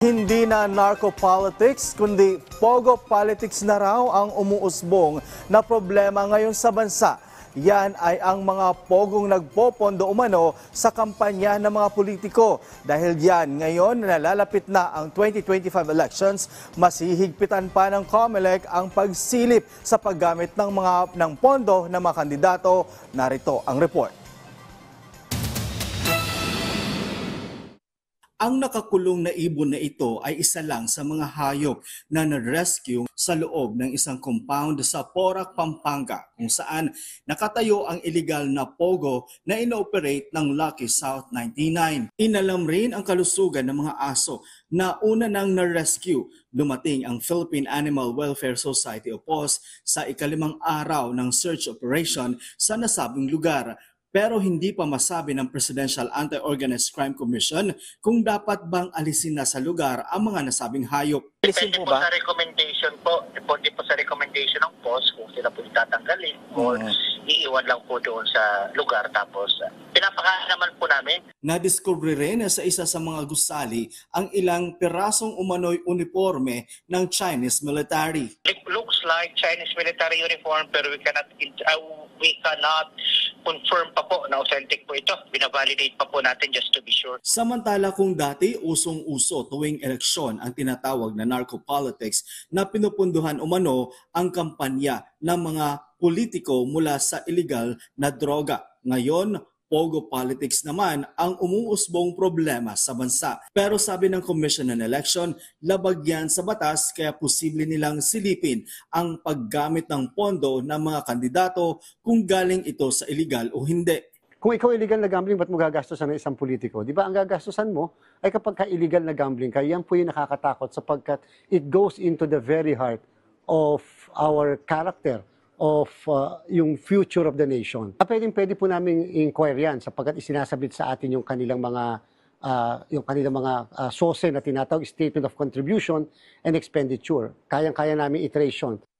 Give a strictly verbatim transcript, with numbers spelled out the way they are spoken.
Hindi na narco-politics, kundi pogo politics na raw ang umuusbong na problema ngayon sa bansa. Yan ay ang mga pogong nagpopondo umano sa kampanya ng mga politiko. Dahil yan, ngayon nalalapit na ang twenty twenty-five elections, mas hihigpitan pa ng COMELEC ang pagsilip sa paggamit ng mga ng pondo ng mga kandidato. Narito ang report. Ang nakakulong na ibon na ito ay isa lang sa mga hayop na na-rescue sa loob ng isang compound sa Porac, Pampanga, kung saan nakatayo ang illegal na pogo na inoperate ng Lucky South ninety-nine. Inalam rin ang kalusugan ng mga aso na una nang na-rescue. Dumating ang Philippine Animal Welfare Society o P O S sa ikalimang araw ng search operation sa nasabing lugar. Pero hindi pa masabi ng Presidential Anti-Organized Crime Commission kung dapat bang alisin na sa lugar ang mga nasabing hayop. Depende po, po sa recommendation po. Depende po sa recommendation ng P O S kung sila po itatanggalin mm. o iiwan lang po doon sa lugar. Tapos pinapakain naman po namin. Nadiskubre rin sa isa sa mga gusali ang ilang pirasong umano'y uniforme ng Chinese military. It looks like Chinese military uniform pero we cannot uh, we cannot confirm pa po na authentic po ito. Binavalidate pa po natin just to be sure. Samantala kung dati usong-uso tuwing eleksyon ang tinatawag na narco-politics na pinupunduhan umano ang kampanya ng mga politiko mula sa illegal na droga. Ngayon, pogo politics naman ang umuusbong problema sa bansa. Pero sabi ng Commission on Election, labag yan sa batas kaya posible nilang silipin ang paggamit ng pondo ng mga kandidato kung galing ito sa illegal o hindi. Kung ikaw illegal na gambling, ba't mo gagastusan ng isang politiko? Di ba ang gagastusan mo ay kapag ka-illegal na gambling ka, yan po yung nakakatakot sapagkat it goes into the very heart of our character, of uh, yung future of the nation. Pwedeng pwede po namin inquire yan sapagkat isinasabit sa atin yung kanilang mga uh, yung kanilang mga uh, S O S E na tinatawag Statement of Contribution and Expenditure. Kayang-kaya namin iteration.